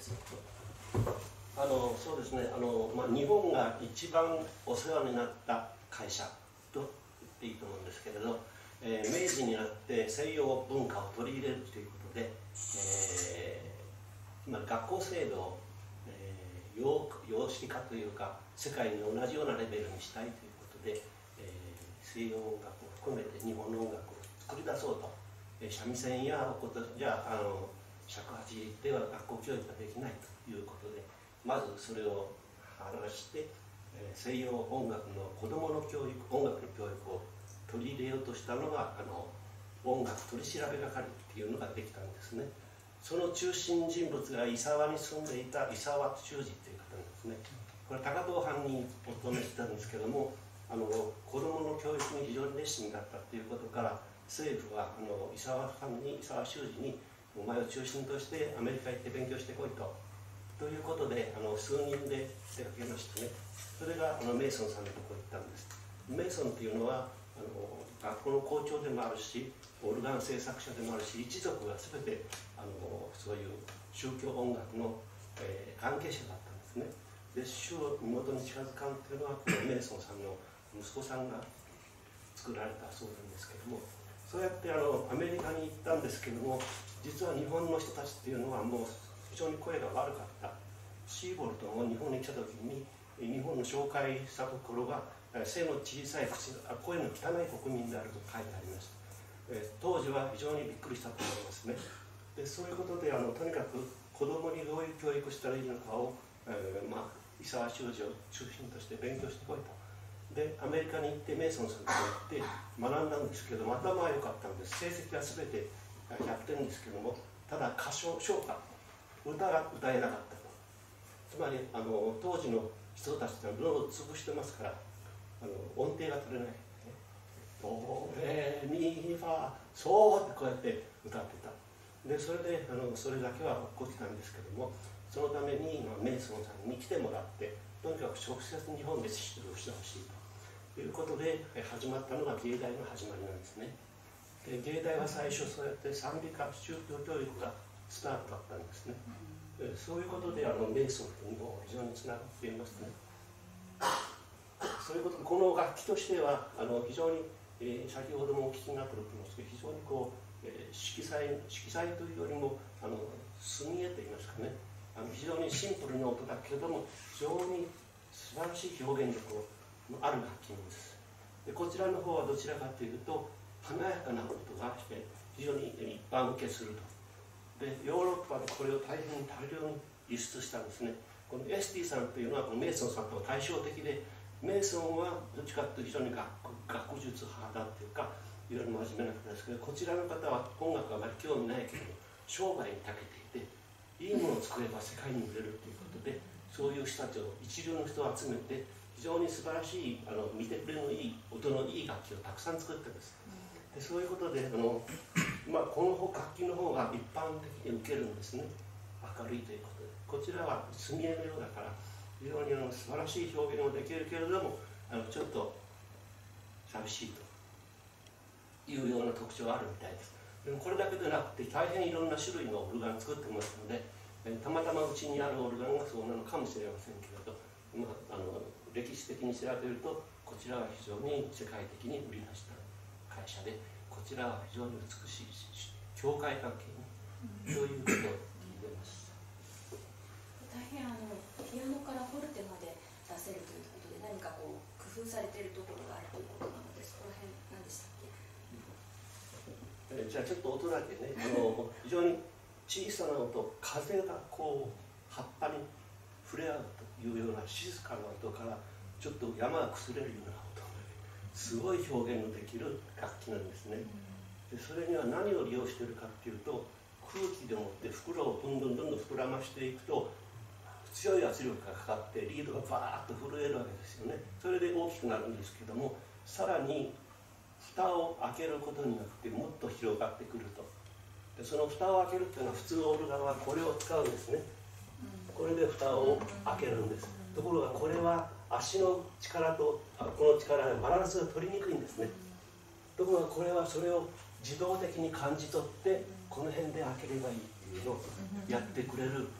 そうですね、日本が一番お世話になった会社と言っていいと思うんですけれど、明治になって西洋文化を取り入れるということで、学校制度を、様式化というか世界に同じようなレベルにしたいということで、西洋音楽を含めて日本の音楽を作り出そうと、三味線やおことじゃ尺八では学校教育ができないということで、まずそれを話して、西洋音楽の子どもの教育、音楽の教育を取り入れようとしたのが音楽取り調べ係っていうのができたんですね。その中心人物が伊沢に住んでいた伊沢修司という方なんですね。これ高遠藩にお勤めしてたんですけども、子どもの教育に非常に熱心だったということから、政府は伊沢修司にお前を中心としてアメリカ行って勉強してこいということで数人で出かけましてね、それがメイソンさんのところに行ったんです。メイソンっていうのは学校の校長でもあるし、オルガン制作者でもあるし、一族が全てそういう宗教音楽の、関係者だったんですね。で、主を妹に近づかんっていうのはこのメイソンさんの息子さんが作られたそうなんですけども、そうやってアメリカに行ったんですけども、実は日本の人たちっていうのはもう非常に声が悪かった。シーボルトも日本に来た時に日本の紹介したところが背の小さい声の汚い国民であると書いてありました。当時は非常にびっくりしたと思いますね。でそういうことでとにかく子供にどういう教育したらいいのかを、伊沢修司を中心として勉強してこいと。でアメリカに行ってメイソンさんと行って学んだんですけども、頭は良かったんです。成績は全て100点ですけども、ただ歌唱歌歌が歌えなかったと。つまり当時の人たちって喉を潰してますから、音程が取れない。ドレミファソーってこうやって歌ってた。でそれでそれだけは起こってたんですけども、そのためにメイソンさんに来てもらって、とにかく直接日本で指導してほしいということで始まったのが芸大の始まりなんですね。で芸大は最初そうやって賛美歌宗教教育がスタートだったんですね。そういうことでメイソンとも非常につながっていますね。そういうことでこの楽器としては非常に、先ほどもお聞きになったと思いますけど、非常に色彩というよりも墨絵といいますかね、非常にシンプルな音だけれども非常に素晴らしい表現力のある楽器なんです。でこちらの方はどちらかというと華やかな音がして非常に一般受けすると。でヨーロッパでこれを大量に輸出したんですね。このエスティさんというのはこのメイソンさんとは対照的で、メイソンはどっちかというと非常に学術派だっていうかいろいろ真面目な方ですけど、こちらの方は音楽はあまり興味ないけど商売に長けていて、いいものを作れば世界に売れるということで、そういう人たちを一流の人を集めて非常に素晴らしい見てくれのいい音のいい楽器をたくさん作ってるんです。でそういうことでこの楽器の方が一般的に受けるんですね。明るいということで、こちらは墨絵のようだから非常に素晴らしい表現もできるけれどもちょっと寂しいというような特徴があるみたいです。でもこれだけでなくて大変いろんな種類のオルガンを作ってますので、たまたまうちにあるオルガンがそうなのかもしれませんけれど、歴史的に調べるとこちらは非常に世界的に売り出した会社で、こちらは非常に美しい教会関係にそういうことを聞いてます。 大変ピアノからフォルテまで出せるということで、何か工夫されているところがあるということなので、そこら辺何でしたっけ？ じゃあちょっと音だけね、非常に小さな音、風が葉っぱに触れ合うというような静かな音からちょっと山が崩れるような音まですごい表現のできる楽器なんですね。でそれには何を利用しているかっていうと、空気でもって袋をどんどん膨らましていくと強い圧力がかかってリードがバーッと震えるわけですよね。それで大きくなるんですけども、さらに蓋を開けることによってもっと広がってくると。でその蓋を開けるっていうのは普通のオルガンはこれを使うんですね。これで蓋を開けるんです。ところがこれは足の力とこの力でバランスが取りにくいんですね。ところがこれはそれを自動的に感じ取ってこの辺で開ければいいっていうのをやってくれる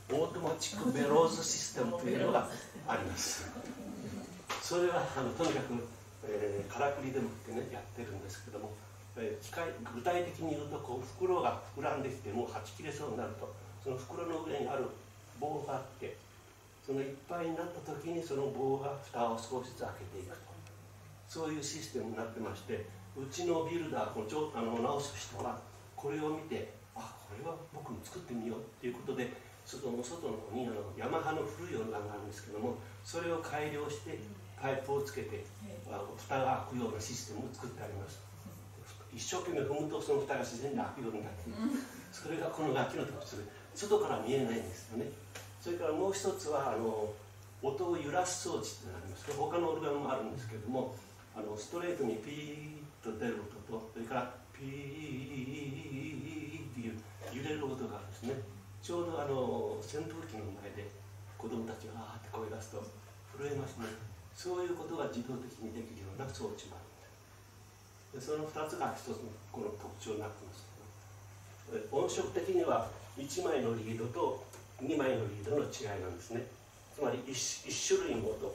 オートマチックベローズシステムというのがあります。それはとにかく、からくりでもってねやってるんですけども、具体的に言うとこう袋が膨らんできてもうはち切れそうになると、その袋の上にある棒があって、そのいっぱいになった時にその棒が蓋を少しずつ開けていくと、そういうシステムになってまして、うちのビルダー直す人はこれを見て、あ、これは僕も作ってみようっていうことで、外の方にヤマハの古いオルガンがあるんですけども、それを改良してパイプをつけて蓋が開くようなシステムを作ってあります。一生懸命踏むとその蓋が自然に開くようになっている、それがこの楽器の特徴で、外から見えないんですよね。それからもう一つは音を揺らす装置ってなります。他のオルガンもあるんですけれども、ストレートにピーッと出る音と、それからピーっていう揺れる音があるんですね。ちょうど扇風機の前で子供たちがあーって声出すと震えますね。そういうことが自動的にできるような装置もあるんです。でその2つが一つのこの特徴になってますけど、音色的には1枚のリードと2枚のリードの違いなんですね。つまり 1種類の音、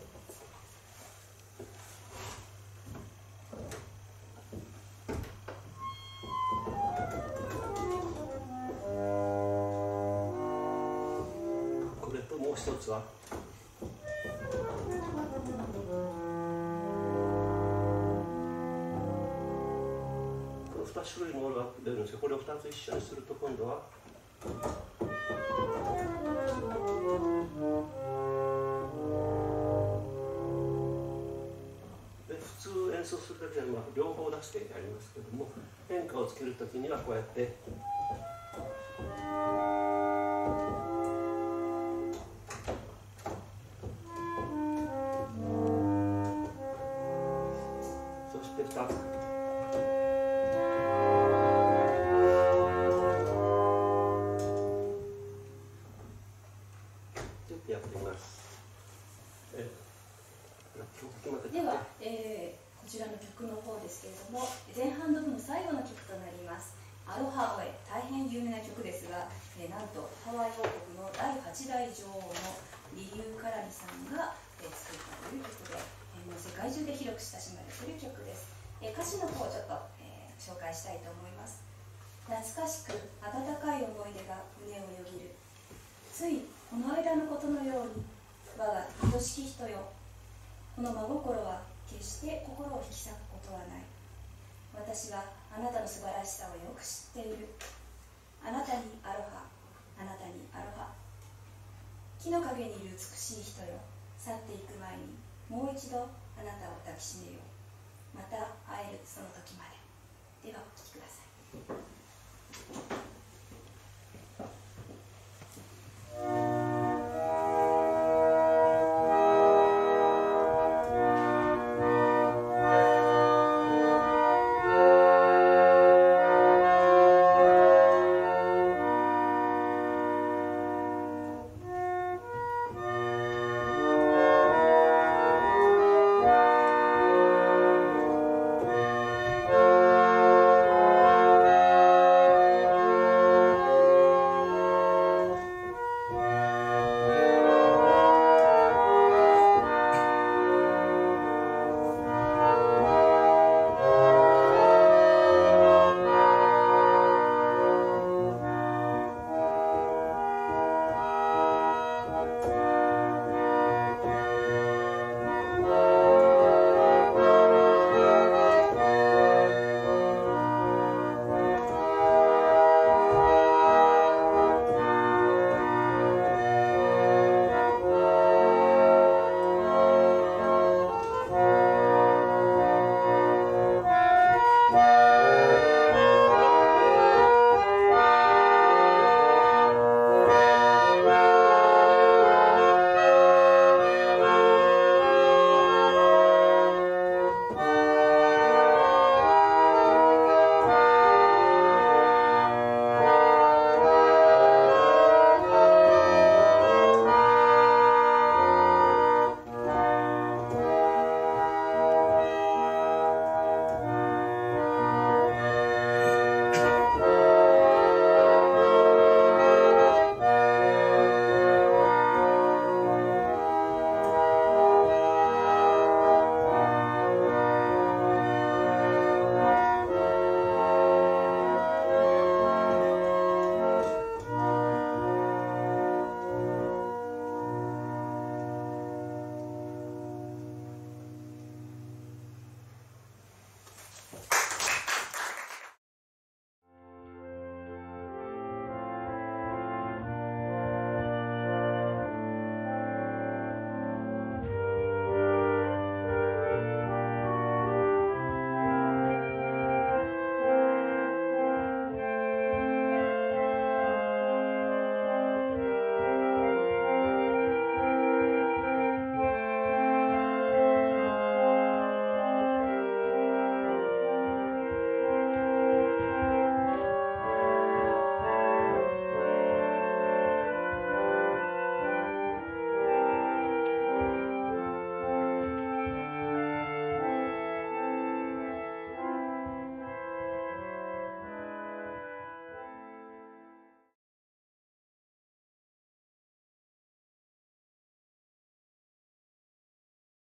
これともう一つはこの2種類の音が出るんですけど、これを2つ一緒にすると今度は普通演奏するときは両方出してやりますけども、変化をつけるときにはこうやってそして2つちょっとやってみます。 では、こちらの曲の方ですけれども、前半部分の最後の曲となります。アロハオエ、大変有名な曲ですが、なんとハワイ王国の第8代女王のリリュー・カラミさんが、作ったという曲で、もう世界中で広く親しまれている曲です。歌詞の方をちょっと、紹介したいと思います。懐かしく温かい思い出が胸をよぎる。ついこの間のことのように、我が愛しき人よ。この真心は決して心を引き裂くことはない。私はあなたの素晴らしさをよく知っている。あなたにアロハ、あなたにアロハ。木の陰にいる美しい人よ、去っていく前にもう一度あなたを抱きしめよう。また会えるその時まで。ではお聴き